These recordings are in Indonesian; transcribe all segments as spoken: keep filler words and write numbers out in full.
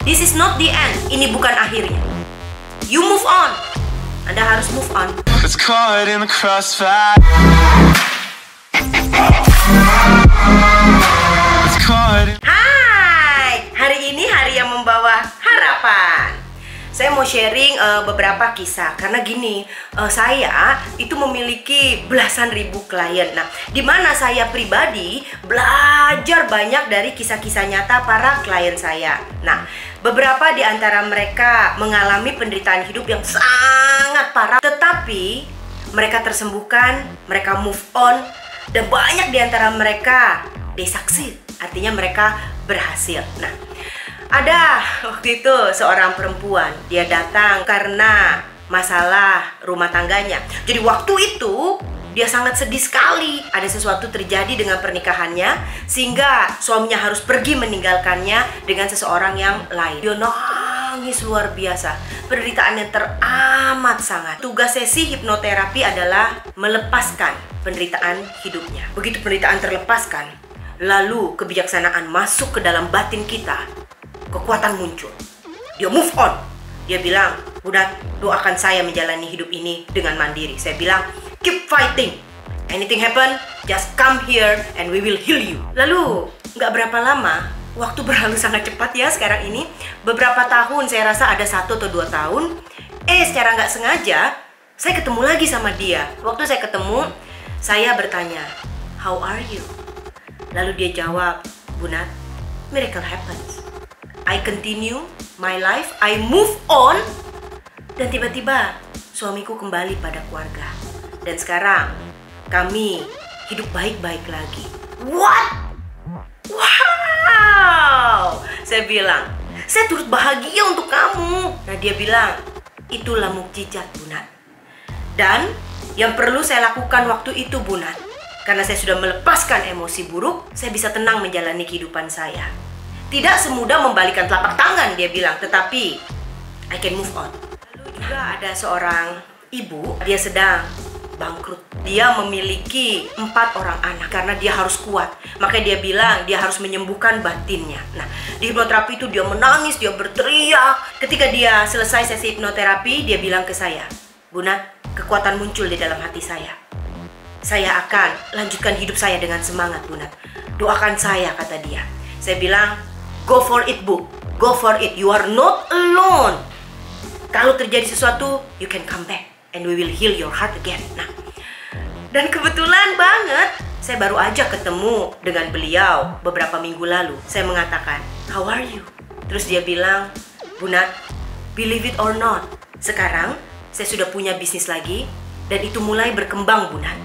This is not the end. Ini bukan akhirnya. You move on. Anda harus move on. It's caught in the crossfire. It's caught in... Hai, hari ini hari yang membawa harapan. Saya mau sharing uh, beberapa kisah karena gini, uh, saya itu memiliki belasan ribu klien. Nah, di mana saya pribadi belajar banyak dari kisah-kisah nyata para klien saya. Nah, beberapa di antara mereka mengalami penderitaan hidup yang sangat parah, tetapi mereka tersembuhkan, mereka move on, dan banyak di antara mereka they succeed, artinya mereka berhasil. Nah, ada waktu itu seorang perempuan, dia datang karena masalah rumah tangganya. Jadi waktu itu dia sangat sedih sekali. Ada sesuatu terjadi dengan pernikahannya sehingga suaminya harus pergi meninggalkannya dengan seseorang yang lain. Dia nangis luar biasa, penderitaannya teramat sangat. Tugas sesi hipnoterapi adalah melepaskan penderitaan hidupnya. Begitu penderitaan terlepaskan, lalu kebijaksanaan masuk ke dalam batin kita. Kekuatan muncul. Dia move on. Dia bilang, Bunda, doakan saya menjalani hidup ini dengan mandiri. Saya bilang, keep fighting. Anything happen, just come here and we will heal you. Lalu, nggak berapa lama, waktu berlalu sangat cepat ya sekarang ini. Beberapa tahun, saya rasa ada satu atau dua tahun. Eh, secara nggak sengaja, saya ketemu lagi sama dia. Waktu saya ketemu, saya bertanya, how are you? Lalu dia jawab, Bunda, miracle happens. I continue my life, I move on, dan tiba-tiba suamiku kembali pada keluarga. Dan sekarang kami hidup baik-baik lagi. What? Wow! Saya bilang, saya turut bahagia untuk kamu. Nah, dia bilang, itulah mukjizat, Bunda. Dan yang perlu saya lakukan waktu itu, Bunda, karena saya sudah melepaskan emosi buruk, saya bisa tenang menjalani kehidupan saya. Tidak semudah membalikan telapak tangan, dia bilang, tetapi I can move on. Lalu juga ada seorang ibu, dia sedang bangkrut. Dia memiliki empat orang anak karena dia harus kuat. Makanya dia bilang dia harus menyembuhkan batinnya. Nah, di hipnoterapi itu dia menangis, dia berteriak. Ketika dia selesai sesi hipnoterapi, dia bilang ke saya, Bunda, kekuatan muncul di dalam hati saya. Saya akan lanjutkan hidup saya dengan semangat, Bunda. Doakan saya, kata dia. Saya bilang, go for it, Bu. Go for it. You are not alone. Kalau terjadi sesuatu, you can come back and we will heal your heart again. Nah, dan kebetulan banget, saya baru aja ketemu dengan beliau beberapa minggu lalu. Saya mengatakan, how are you? Terus dia bilang, Bunda, believe it or not, sekarang saya sudah punya bisnis lagi dan itu mulai berkembang, Bunda.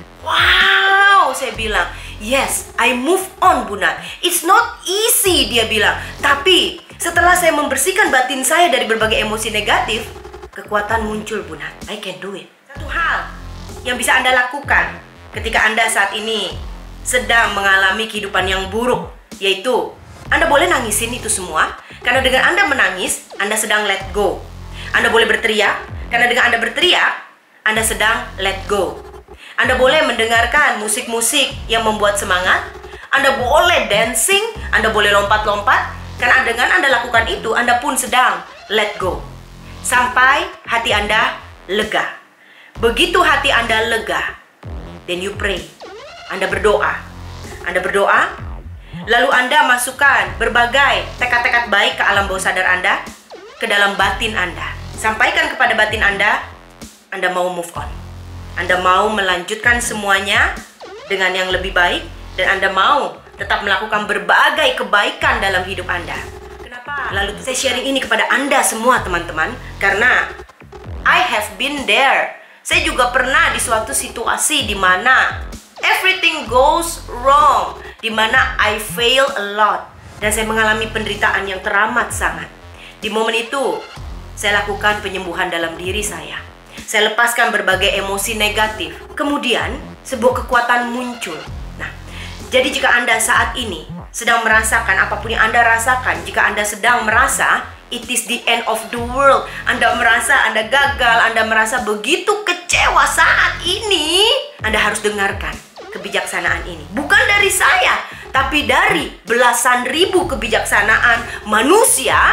Wow, saya bilang, yes, I move on, Bunda. It's not easy, dia bilang. Tapi setelah saya membersihkan batin saya dari berbagai emosi negatif, kekuatan muncul, Bunda. I can do it. Satu hal yang bisa Anda lakukan ketika Anda saat ini sedang mengalami kehidupan yang buruk, yaitu Anda boleh nangisin itu semua, karena dengan Anda menangis, Anda sedang let go. Anda boleh berteriak, karena dengan Anda berteriak, Anda sedang let go. Anda boleh mendengarkan musik-musik yang membuat semangat. Anda boleh dancing, Anda boleh lompat-lompat. Karena dengan Anda lakukan itu, Anda pun sedang let go. Sampai hati Anda lega. Begitu hati Anda lega, then you pray. Anda berdoa. Anda berdoa, lalu Anda masukkan berbagai tekad-tekad baik ke alam bawah sadar Anda, ke dalam batin Anda. Sampaikan kepada batin Anda, Anda mau move on. Anda mau melanjutkan semuanya dengan yang lebih baik, dan Anda mau tetap melakukan berbagai kebaikan dalam hidup Anda. Kenapa? Lalu saya sharing ini kepada Anda semua, teman-teman, karena I have been there. Saya juga pernah di suatu situasi di mana everything goes wrong, di mana I fail a lot, dan saya mengalami penderitaan yang teramat sangat. Di momen itu, saya lakukan penyembuhan dalam diri saya. Saya lepaskan berbagai emosi negatif. Kemudian, sebuah kekuatan muncul. Nah, jadi jika Anda saat ini sedang merasakan apapun yang Anda rasakan, jika Anda sedang merasa it is the end of the world, Anda merasa Anda gagal, Anda merasa begitu kecewa saat ini, Anda harus dengarkan kebijaksanaan ini. Bukan dari saya, tapi dari belasan ribu kebijaksanaan manusia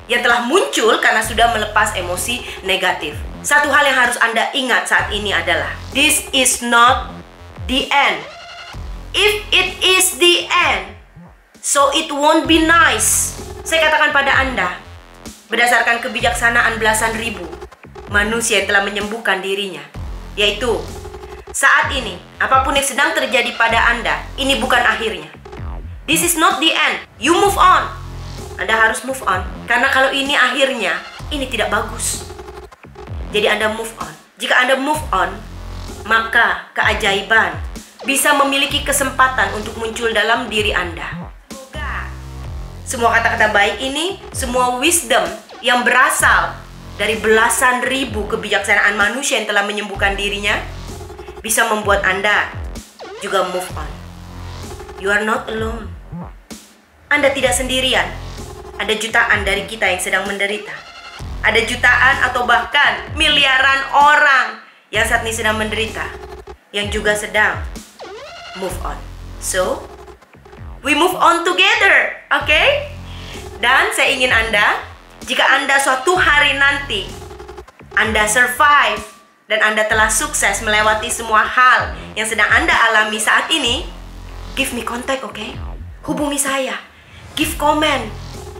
yang telah muncul karena sudah melepas emosi negatif. Satu hal yang harus Anda ingat saat ini adalah, this is not the end. If it is the end, so it won't be nice. Saya katakan pada Anda, berdasarkan kebijaksanaan belasan ribu manusia yang telah menyembuhkan dirinya, yaitu saat ini, apapun yang sedang terjadi pada Anda, ini bukan akhirnya. This is not the end. You move on. Anda harus move on. Karena kalau ini akhirnya, ini tidak bagus. Jadi Anda move on. Jika Anda move on, maka keajaiban bisa memiliki kesempatan untuk muncul dalam diri Anda. Semoga semua kata-kata baik ini, semua wisdom yang berasal dari belasan ribu kebijaksanaan manusia yang telah menyembuhkan dirinya, bisa membuat Anda juga move on. You are not alone. Anda tidak sendirian. Ada jutaan dari kita yang sedang menderita. Ada jutaan atau bahkan miliaran orang yang saat ini sedang menderita, yang juga sedang move on. So, we move on together, oke? Okay? Dan saya ingin Anda, jika Anda suatu hari nanti Anda survive dan Anda telah sukses melewati semua hal yang sedang Anda alami saat ini, give me contact, oke? Okay? Hubungi saya, give comment.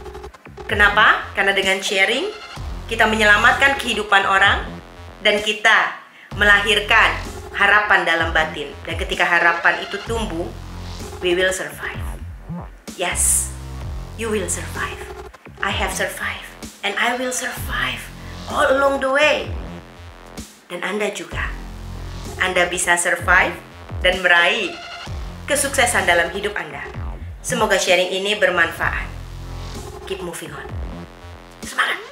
Kenapa? Karena dengan sharing, kita menyelamatkan kehidupan orang, dan kita melahirkan harapan dalam batin. Dan ketika harapan itu tumbuh, we will survive. Yes, you will survive. I have survived, and I will survive all along the way. Dan Anda juga, Anda bisa survive dan meraih kesuksesan dalam hidup Anda. Semoga sharing ini bermanfaat. Keep moving on. Semangat!